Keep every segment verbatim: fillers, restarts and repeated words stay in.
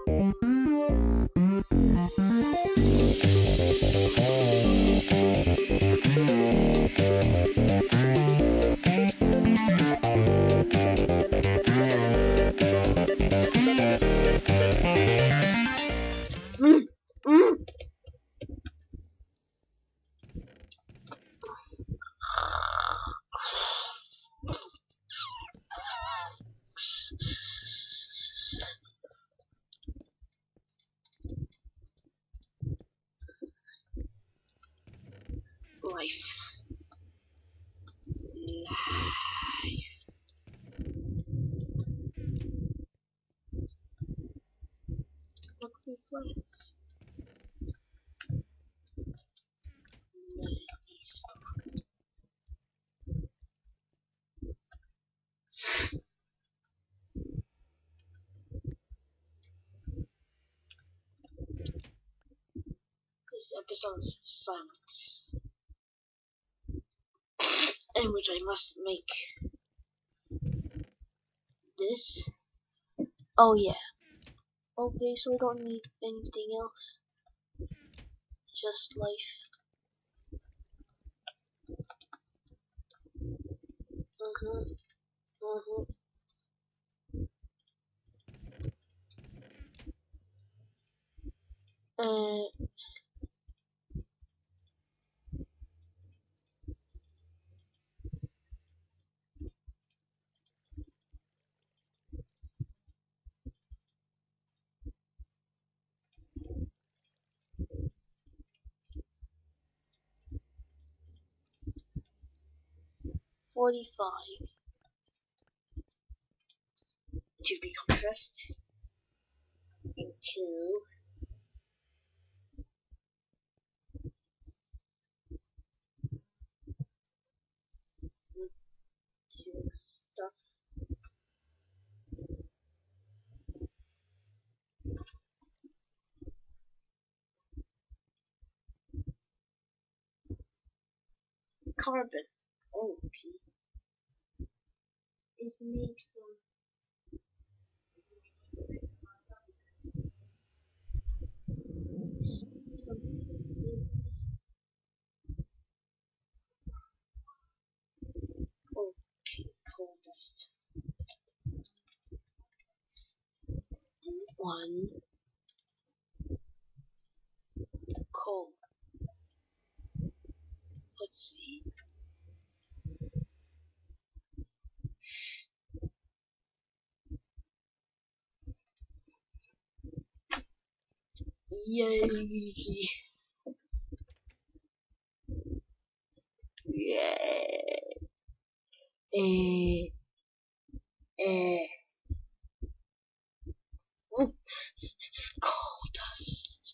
Mm, mm. Life. Life. Look request. These. This episode of silence, in which I must make this. Oh yeah. Okay, so we don't need anything else. Just life. Mhm. Mhm. Uh. forty-five to be compressed into to stuff. Carbon. Oh, okay. Is made from something. Is this? Okay, coal dust. One coal. Let's see. Yay! Yay! Eh, eh. Oh, coal dust.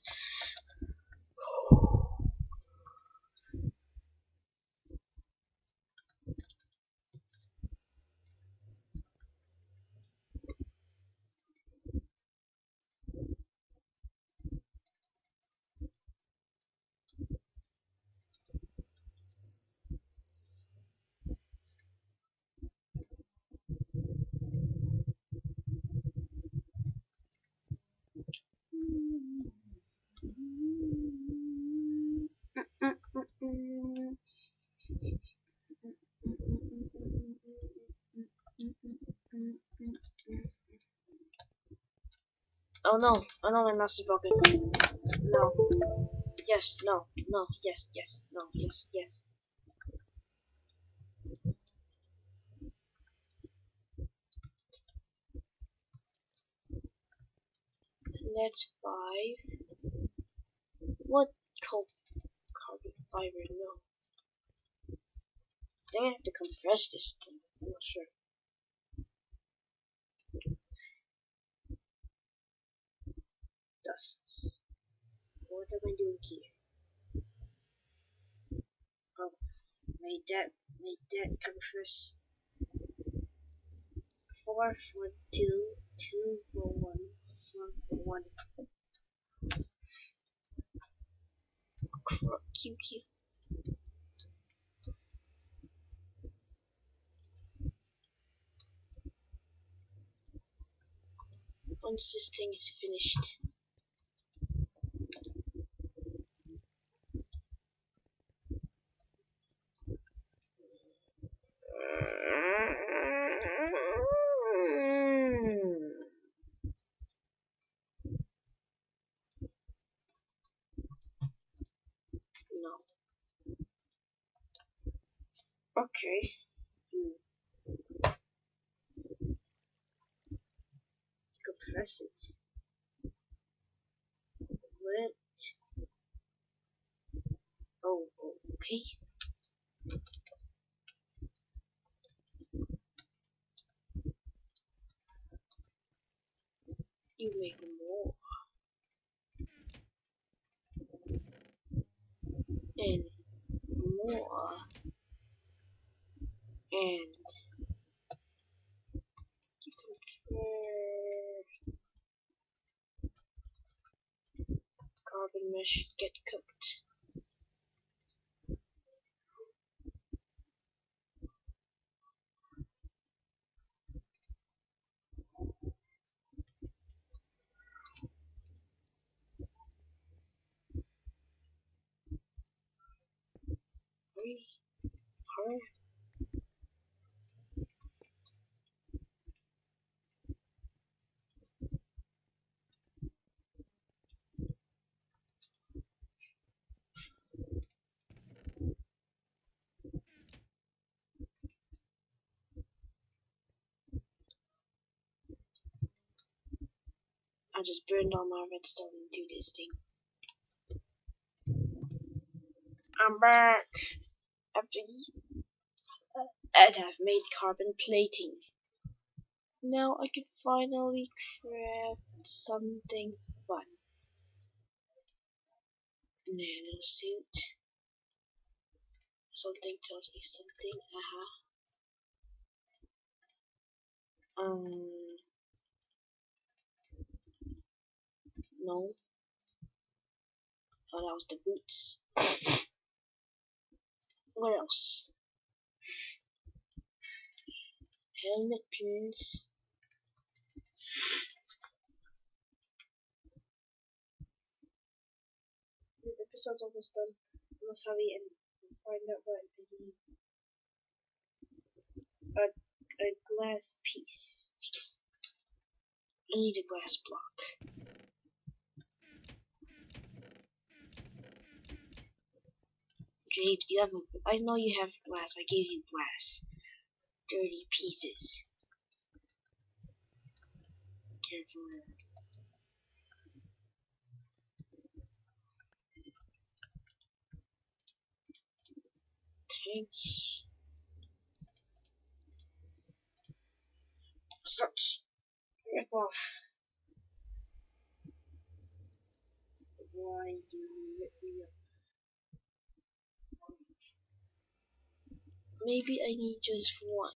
Oh no, another mouse is broken. No. Yes, no, no, yes, yes, no, yes, yes. Let's buy what coal carbon fiber, no. I think I have to compress this thing. I'm not sure. Dusts. What am I doing here? Oh, made that, made that compress. Four for two, two for one, one for one. Q Q. once this thing is finished. No. Okay. Hmm. You could press it. What? Oh, okay. You make more. And more. And you prefer carbon mesh get cooked. Hurry, hurry. I just burned all my redstone into this thing. I'm back after you. And I've made carbon plating. Now I can finally craft something fun. Nano suit. Something tells me something. Uh huh. Um. No. Oh, that was the boots. What else? Helmet, please. The episode's almost done. Let's hurry and find out what I need. A, a glass piece. I need a glass block. James, you have a, I know you have glass. I gave you glass. Dirty pieces. Careful. Tanks. Such rip off. Why do you rip me up? Maybe I need just one.